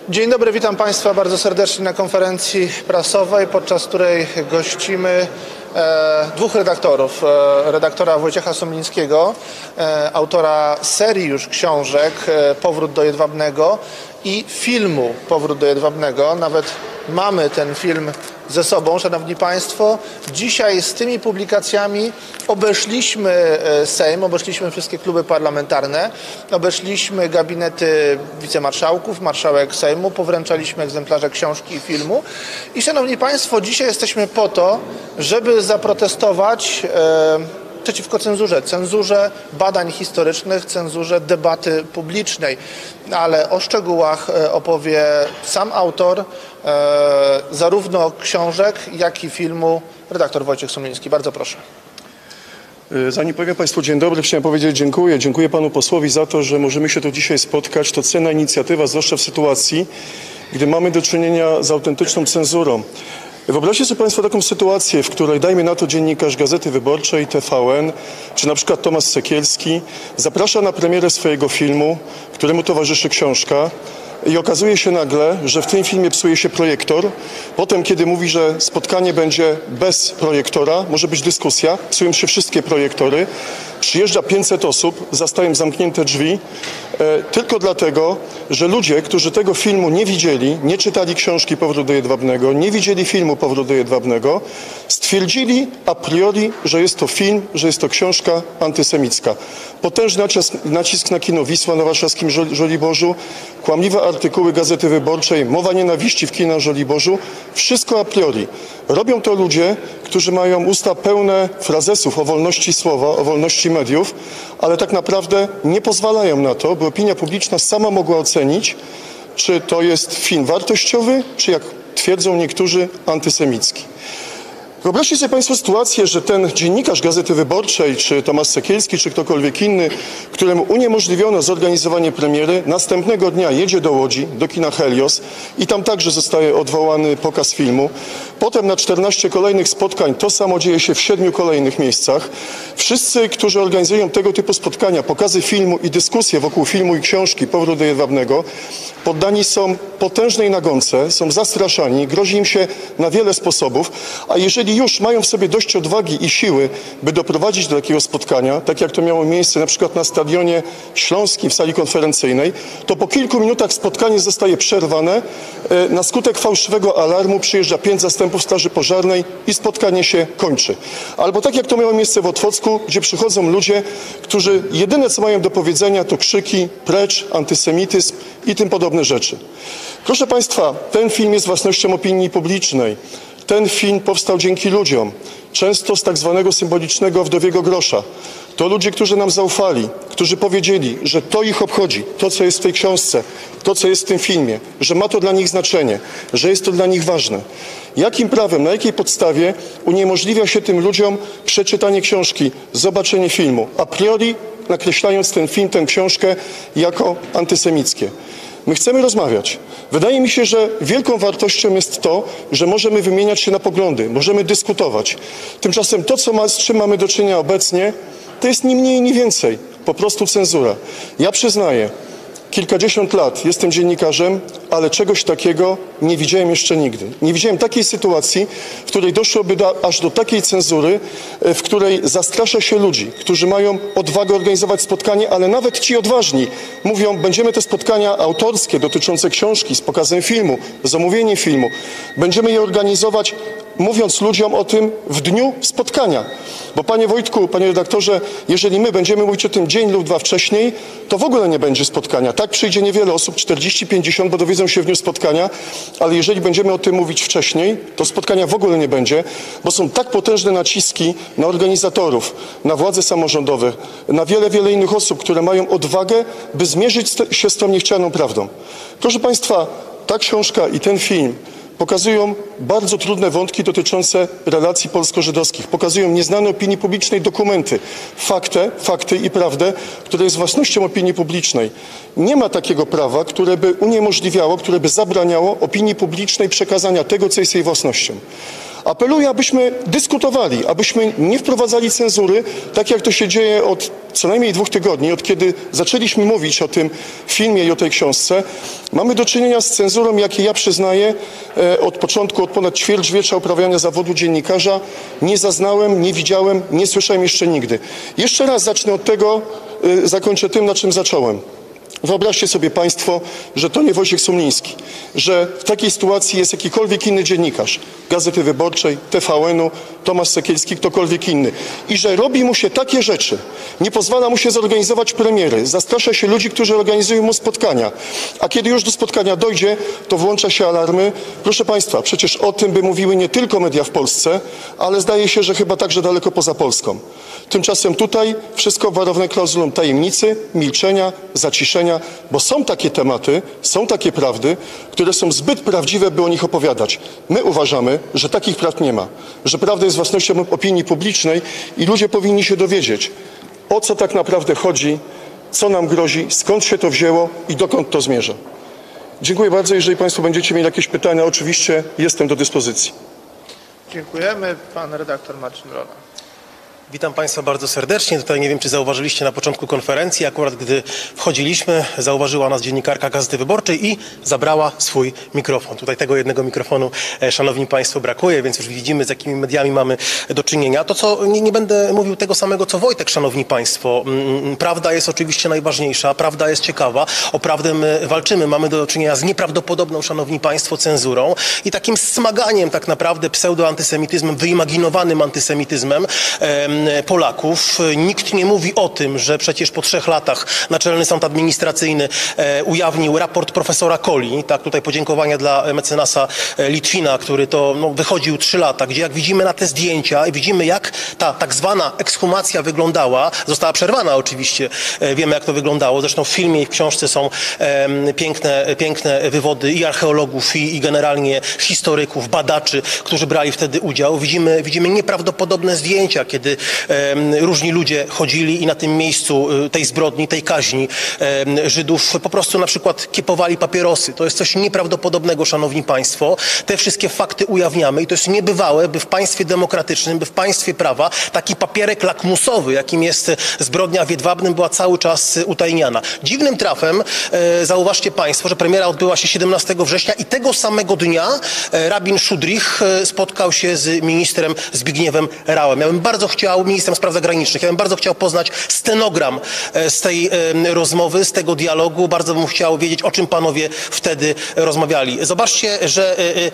Dzień dobry, witam Państwa bardzo serdecznie na konferencji prasowej, podczas której gościmy dwóch redaktorów. Redaktora Wojciecha Somlińskiego, autora serii już książek Powrót do Jedwabnego i filmu Powrót do Jedwabnego. Nawet mamy ten film ze sobą, Szanowni Państwo. Dzisiaj z tymi publikacjami obeszliśmy Sejm, obeszliśmy wszystkie kluby parlamentarne, obeszliśmy gabinety wicemarszałków, marszałek Sejmu, powręczaliśmy egzemplarze książki i filmu. I Szanowni Państwo, dzisiaj jesteśmy po to, żeby zaprotestować przeciwko cenzurze. Cenzurze badań historycznych, cenzurze debaty publicznej. Ale o szczegółach opowie sam autor zarówno książek, jak i filmu, redaktor Wojciech Somliński. Bardzo proszę. Zanim powiem Państwu dzień dobry, chciałem powiedzieć dziękuję. Dziękuję Panu posłowi za to, że możemy się tu dzisiaj spotkać. To cenna inicjatywa, zwłaszcza w sytuacji, gdy mamy do czynienia z autentyczną cenzurą. Wyobraźcie sobie Państwo taką sytuację, w której, dajmy na to, dziennikarz Gazety Wyborczej, TVN, czy na przykład Tomasz Sekielski zaprasza na premierę swojego filmu, któremu towarzyszy książka, i okazuje się nagle, że w tym filmie psuje się projektor. Potem, kiedy mówi, że spotkanie będzie bez projektora, może być dyskusja, psują się wszystkie projektory, przyjeżdża 500 osób, zastają zamknięte drzwi, tylko dlatego, że ludzie, którzy tego filmu nie widzieli, nie czytali książki Powrót do Jedwabnego, nie widzieli filmu Powrót do Jedwabnego, stwierdzili a priori, że jest to film, że jest to książka antysemicka. Potężny nacisk na kino Wisła na warszawskim Żoliborzu, kłamliwe artykuły Gazety Wyborczej, mowa nienawiści w kinach Żoliborzu, wszystko a priori. Robią to ludzie, którzy mają usta pełne frazesów o wolności słowa, o wolności mediów, ale tak naprawdę nie pozwalają na to, by opinia publiczna sama mogła ocenić, czy to jest film wartościowy, czy jak twierdzą niektórzy, antysemicki. Wyobraźcie sobie Państwo sytuację, że ten dziennikarz Gazety Wyborczej, czy Tomasz Sekielski, czy ktokolwiek inny, któremu uniemożliwiono zorganizowanie premiery, następnego dnia jedzie do Łodzi, do kina Helios i tam także zostaje odwołany pokaz filmu. Potem na 14 kolejnych spotkań to samo dzieje się w 7 kolejnych miejscach. Wszyscy, którzy organizują tego typu spotkania, pokazy filmu i dyskusje wokół filmu i książki Powrót do Jedwabnego, poddani są potężnej nagonce, są zastraszani, grozi im się na wiele sposobów, a jeżeli już mają w sobie dość odwagi i siły, by doprowadzić do takiego spotkania, tak jak to miało miejsce na przykład na Stadionie Śląskim w sali konferencyjnej, to po kilku minutach spotkanie zostaje przerwane. Na skutek fałszywego alarmu przyjeżdża 5 zastępów straży pożarnej i spotkanie się kończy. Albo tak jak to miało miejsce w Otwocku, gdzie przychodzą ludzie, którzy jedyne co mają do powiedzenia to krzyki, precz, antysemityzm i tym podobne rzeczy. Proszę Państwa, ten film jest własnością opinii publicznej. Ten film powstał dzięki ludziom, często z tak zwanego symbolicznego wdowiego grosza. To ludzie, którzy nam zaufali, którzy powiedzieli, że to ich obchodzi, to co jest w tej książce, to co jest w tym filmie, że ma to dla nich znaczenie, że jest to dla nich ważne. Jakim prawem, na jakiej podstawie uniemożliwia się tym ludziom przeczytanie książki, zobaczenie filmu, a priori nakreślając ten film, tę książkę jako antysemickie? My chcemy rozmawiać. Wydaje mi się, że wielką wartością jest to, że możemy wymieniać się na poglądy, możemy dyskutować. Tymczasem to, z czym mamy do czynienia obecnie, to jest ni mniej, ni więcej. Po prostu cenzura. Ja przyznaję, kilkadziesiąt lat jestem dziennikarzem, ale czegoś takiego nie widziałem jeszcze nigdy. Nie widziałem takiej sytuacji, w której doszłoby aż do takiej cenzury, w której zastrasza się ludzi, którzy mają odwagę organizować spotkanie, ale nawet ci odważni mówią, będziemy te spotkania autorskie dotyczące książki z pokazem filmu, z omówieniem filmu, będziemy je organizować, mówiąc ludziom o tym w dniu spotkania. Bo panie Wojtku, panie redaktorze, jeżeli my będziemy mówić o tym dzień lub dwa wcześniej, to w ogóle nie będzie spotkania. Tak przyjdzie niewiele osób, 40-50, bo dowiedzą się w dniu spotkania, ale jeżeli będziemy o tym mówić wcześniej, to spotkania w ogóle nie będzie, bo są tak potężne naciski na organizatorów, na władze samorządowe, na wiele, wiele innych osób, które mają odwagę, by zmierzyć się z tą niechcianą prawdą. Proszę Państwa, ta książka i ten film pokazują bardzo trudne wątki dotyczące relacji polsko-żydowskich. Pokazują nieznane opinii publicznej dokumenty, fakty i prawdę, które jest własnością opinii publicznej. Nie ma takiego prawa, które by uniemożliwiało, które by zabraniało opinii publicznej przekazania tego, co jest jej własnością. Apeluję, abyśmy dyskutowali, abyśmy nie wprowadzali cenzury, tak jak to się dzieje od co najmniej 2 tygodni, od kiedy zaczęliśmy mówić o tym filmie i o tej książce. Mamy do czynienia z cenzurą, jakiej ja przyznaję od początku, od ponad ćwierćwiecza uprawiania zawodu dziennikarza. Nie zaznałem, nie widziałem, nie słyszałem jeszcze nigdy. Jeszcze raz zacznę od tego, zakończę tym, na czym zacząłem. Wyobraźcie sobie Państwo, że to nie Wojciech Sumliński, że w takiej sytuacji jest jakikolwiek inny dziennikarz Gazety Wyborczej, TVN-u, Tomasz Sekielski, ktokolwiek inny i że robi mu się takie rzeczy, nie pozwala mu się zorganizować premiery, zastrasza się ludzi, którzy organizują mu spotkania, a kiedy już do spotkania dojdzie, to włącza się alarmy. Proszę Państwa, przecież o tym by mówiły nie tylko media w Polsce, ale zdaje się, że chyba także daleko poza Polską. Tymczasem tutaj wszystko warowane klauzulą tajemnicy, milczenia, zaciszenia, bo są takie tematy, są takie prawdy, które są zbyt prawdziwe, by o nich opowiadać. My uważamy, że takich prawd nie ma, że prawda jest własnością opinii publicznej i ludzie powinni się dowiedzieć, o co tak naprawdę chodzi, co nam grozi, skąd się to wzięło i dokąd to zmierza. Dziękuję bardzo. Jeżeli Państwo będziecie mieli jakieś pytania, oczywiście jestem do dyspozycji. Dziękujemy. Pan redaktor Marcin Rola. Witam Państwa bardzo serdecznie. Tutaj nie wiem, czy zauważyliście na początku konferencji, akurat gdy wchodziliśmy, zauważyła nas dziennikarka Gazety Wyborczej i zabrała swój mikrofon. Tutaj tego jednego mikrofonu, szanowni Państwo, brakuje, więc już widzimy, z jakimi mediami mamy do czynienia. To, co nie będę mówił tego samego, co Wojtek, szanowni Państwo. Prawda jest oczywiście najważniejsza, prawda jest ciekawa, o prawdę my walczymy. Mamy do czynienia z nieprawdopodobną, szanowni Państwo, cenzurą i takim smaganiem tak naprawdę pseudoantysemityzmem, wyimaginowanym antysemityzmem Polaków. Nikt nie mówi o tym, że przecież po 3 latach Naczelny Sąd Administracyjny ujawnił raport profesora Koli. Tak, tutaj podziękowania dla mecenasa Litwina, który to wychodził 3 lata, gdzie jak widzimy na te zdjęcia i widzimy, jak ta tak zwana ekshumacja wyglądała, została przerwana oczywiście, wiemy jak to wyglądało. Zresztą w filmie i w książce są piękne wywody i archeologów, i generalnie historyków, badaczy, którzy brali wtedy udział. Widzimy nieprawdopodobne zdjęcia, kiedy różni ludzie chodzili i na tym miejscu tej zbrodni, tej kaźni Żydów po prostu na przykład kiepowali papierosy. To jest coś nieprawdopodobnego, szanowni Państwo. Te wszystkie fakty ujawniamy i to jest niebywałe, by w państwie demokratycznym, by w państwie prawa taki papierek lakmusowy, jakim jest zbrodnia w Jedwabnem, była cały czas utajniana. Dziwnym trafem zauważcie Państwo, że premiera odbyła się 17 września i tego samego dnia rabin Szudrich spotkał się z ministrem Zbigniewem Rauem. Ja bym bardzo chciał, ministrem spraw zagranicznych, ja bym bardzo chciał poznać stenogram z tej rozmowy, z tego dialogu. Bardzo bym chciał wiedzieć, o czym panowie wtedy rozmawiali. Zobaczcie, że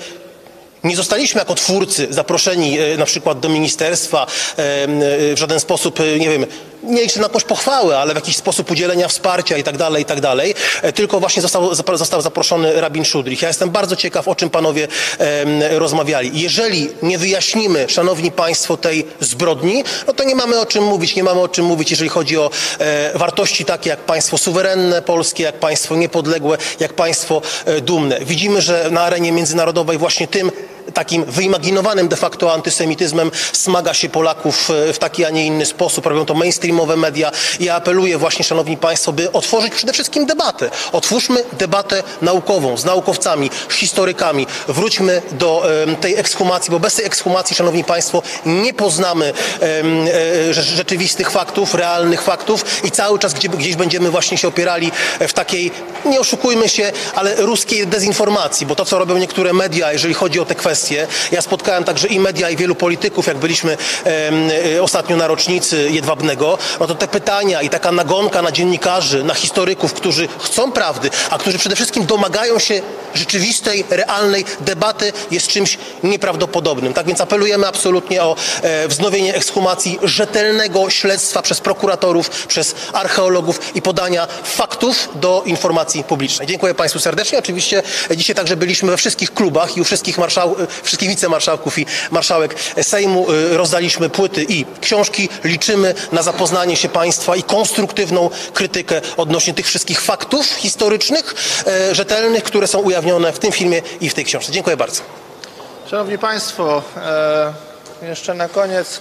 nie zostaliśmy jako twórcy zaproszeni na przykład do ministerstwa w żaden sposób, nie wiem, nie liczę na jakąś pochwałę, ale w jakiś sposób udzielenia wsparcia i tak dalej, tylko właśnie został zaproszony rabin Szudrich. Ja jestem bardzo ciekaw, o czym panowie rozmawiali. Jeżeli nie wyjaśnimy, szanowni Państwo, tej zbrodni, no to nie mamy o czym mówić, jeżeli chodzi o wartości takie jak państwo suwerenne polskie, jak państwo niepodległe, jak państwo dumne. Widzimy, że na arenie międzynarodowej właśnie tym takim wyimaginowanym de facto antysemityzmem smaga się Polaków w taki, a nie inny sposób. Robią to mainstreamowe media. Ja apeluję właśnie, szanowni Państwo, by otworzyć przede wszystkim debatę. Otwórzmy debatę naukową z naukowcami, historykami. Wróćmy do tej ekshumacji, bo bez tej ekshumacji, szanowni Państwo, nie poznamy rzeczywistych faktów, realnych faktów i cały czas gdzieś będziemy właśnie się opierali w takiej, nie oszukujmy się, ale ruskiej dezinformacji, bo to, co robią niektóre media, jeżeli chodzi o te kwestie, ja spotkałem także i media, i wielu polityków, jak byliśmy ostatnio na rocznicy Jedwabnego, no to te pytania i taka nagonka na dziennikarzy, na historyków, którzy chcą prawdy, a którzy przede wszystkim domagają się rzeczywistej, realnej debaty, jest czymś nieprawdopodobnym. Tak więc apelujemy absolutnie o wznowienie ekshumacji, rzetelnego śledztwa przez prokuratorów, przez archeologów i podania faktów do informacji publicznej. Dziękuję Państwu serdecznie. Oczywiście dzisiaj także byliśmy we wszystkich klubach i u wszystkich wicemarszałków i marszałek Sejmu rozdaliśmy płyty i książki. Liczymy na zapoznanie się Państwa i konstruktywną krytykę odnośnie tych wszystkich faktów historycznych, rzetelnych, które są ujawnione w tym filmie i w tej książce. Dziękuję bardzo. Szanowni Państwo, jeszcze na koniec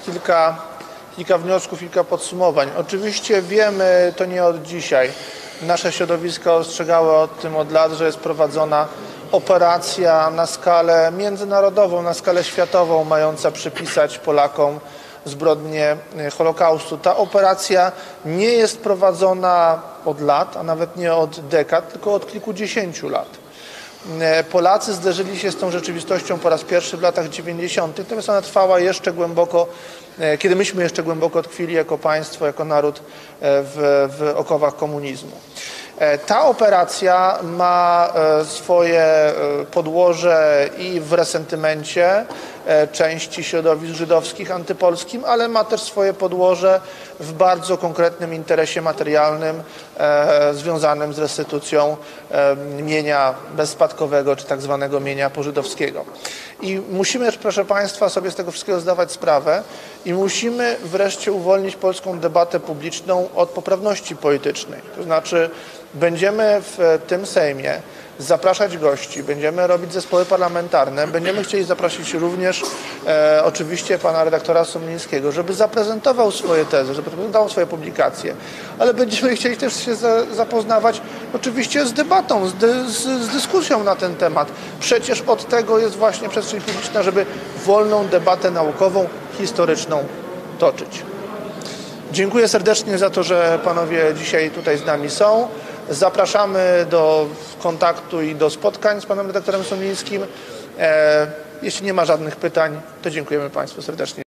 kilka wniosków, kilka podsumowań. Oczywiście wiemy, to nie od dzisiaj. Nasze środowiska ostrzegały o tym od lat, że jest prowadzona operacja na skalę międzynarodową, na skalę światową, mająca przypisać Polakom zbrodnię Holokaustu. Ta operacja nie jest prowadzona od lat, a nawet nie od dekad, tylko od kilkudziesięciu lat. Polacy zderzyli się z tą rzeczywistością po raz pierwszy w latach 90., natomiast ona trwała jeszcze głęboko, kiedy myśmy jeszcze głęboko tkwili jako państwo, jako naród w okowach komunizmu. Ta operacja ma swoje podłoże i w resentymencie części środowisk żydowskich antypolskim, ale ma też swoje podłoże w bardzo konkretnym interesie materialnym związanym z restytucją mienia bezspadkowego, czy tak zwanego mienia pożydowskiego. I musimy, proszę Państwa, sobie z tego wszystkiego zdawać sprawę i musimy wreszcie uwolnić polską debatę publiczną od poprawności politycznej. To znaczy będziemy w tym Sejmie zapraszać gości, będziemy robić zespoły parlamentarne, będziemy chcieli zaprosić również oczywiście pana redaktora Somińskiego, żeby zaprezentował swoje tezy, żeby zaprezentował swoje publikacje, ale będziemy chcieli też się zapoznawać oczywiście z debatą, z dyskusją na ten temat. Przecież od tego jest właśnie przestrzeń publiczna, żeby wolną debatę naukową, historyczną toczyć. Dziękuję serdecznie za to, że panowie dzisiaj tutaj z nami są. Zapraszamy do kontaktu i do spotkań z panem redaktorem Somińskim. Jeśli nie ma żadnych pytań, to dziękujemy Państwu serdecznie.